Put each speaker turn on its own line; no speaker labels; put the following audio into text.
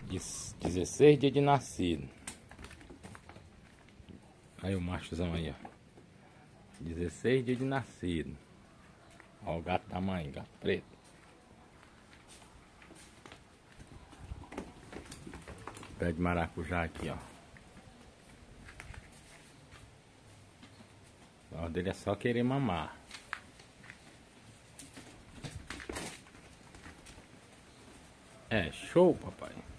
16 dias de nascido. Aí o machozão aí, ó. 16 dias de nascido. Ó o gato da mãe, gato preto. Pé de maracujá aqui, ó. O dele é só querer mamar. É show, papai.